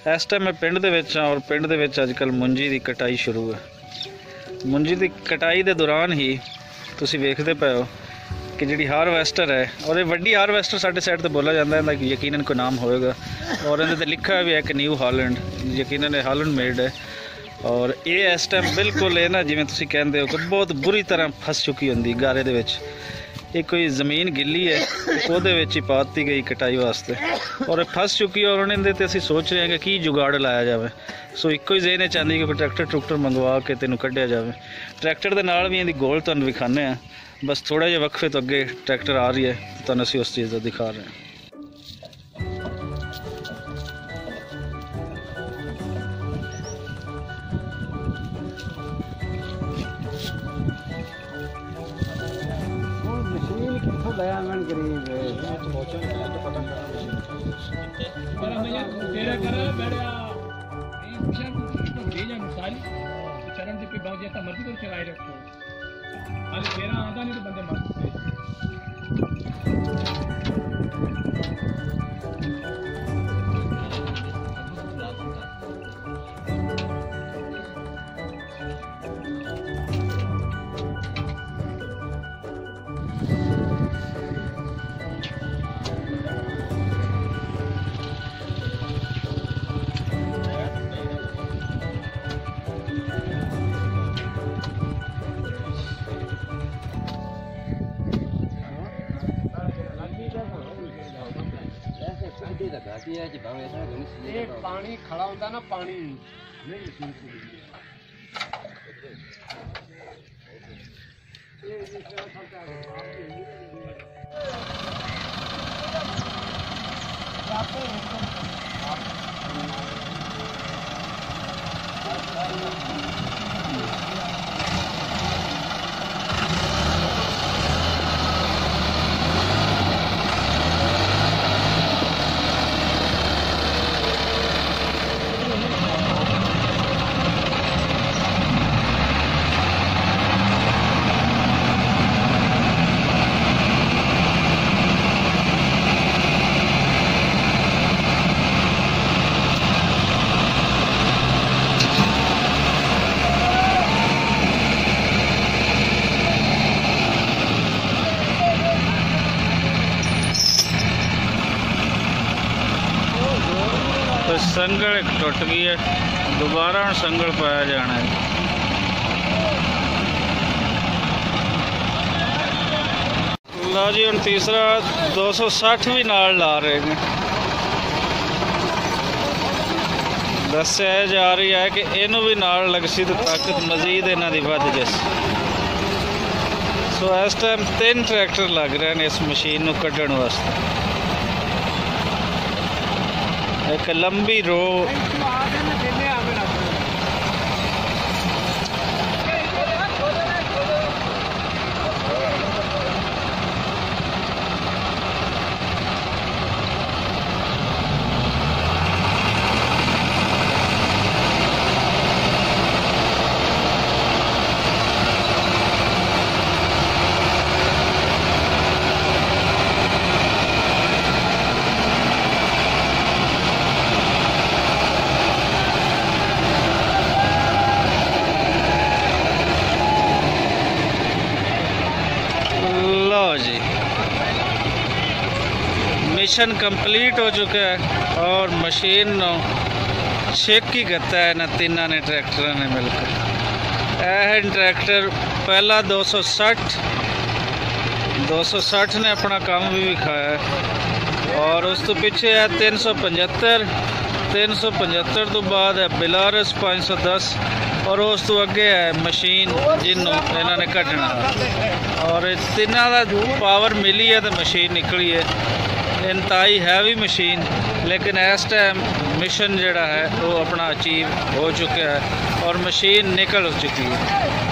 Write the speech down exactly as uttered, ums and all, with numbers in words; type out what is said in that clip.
इस टाइम मैं पिंड दे विच हां और पिंड दे विच अजकल मुंजी की कटाई शुरू है। मुंजी की कटाई के दौरान ही तुसीं वेखदे पए हो कि जी हारवैस्टर है, और ये वड्डी हारवैस्टर साडे साइड तो बोला जाता है कि यकीनन कोई नाम होएगा, और इहदे ते लिखा भी है कि न्यू हॉलैंड, यकीनन हॉलैंड मेड है। और ये इस टाइम बिल्कुल है ना जिवें तुसीं कहंदे हो कि बहुत बुरी तरह फस चुकी होंदी गारे दे विच। ये कोई ज़मीन गिली है ਉਹਦੇ ਵਿੱਚ ही पाती गई कटाई वास्ते, और फस चुकी है। और उन्हें ते असीं सोच रहे हैं कि की जुगाड़ लाया जाए। सो इक्को ही ज़हन चाहती कि कोई ट्रैक्टर ट्रुक्टर मंगवा के तेनों कढ़िया जाए। ट्रैक्टर के नाल भी इहदी गोल तुहानूं विखाने हैं, बस थोड़ा जिहा वक्फे तो अगे ट्रैक्टर आ रही है, तुहानूं असीं उस चीज़ का दिखा रहे हैं। मर्जी को चलाए रखो, अरे तेरा आंदा नहीं तो बंदे मर पानी खड़ा होता ना, पानी तो संगल एक टुट गई है, दोबारा हम संगल पाया जाना है। ला जी हम तीसरा दो सौ साठ भी नाल ला रहे हैं। दस्या जा रही है कि इनू भी नाल लग सी तो ताकत मजीद इन्हां दी वध जैसी। सो इस टाइम तीन ट्रैक्टर लग रहे हैं इस मशीन नूं कढ़ण वास्ते। एक लंबी रो जी मिशन कंप्लीट हो चुका है, और मशीन शेक ही करता है ना तीनों ने ट्रैक्टर ने मिलकर। यह ट्रैक्टर पहला दो सौ साठ दो सौ साठ ने अपना काम भी विखाया है, और उस तो पीछे है तीन सौ पचहत्तर तीन सौ पचहत्तर तो बाद है बिलारस पाँच सौ दस, और उस तो अगे है मशीन जिन्हों इन्होंने कटना। और तिना का पावर मिली है तो मशीन निकली है, इंतहाई हैवी मशीन। लेकिन इस टाइम मिशन जड़ा है वो अपना अचीव हो चुका है और मशीन निकल चुकी है।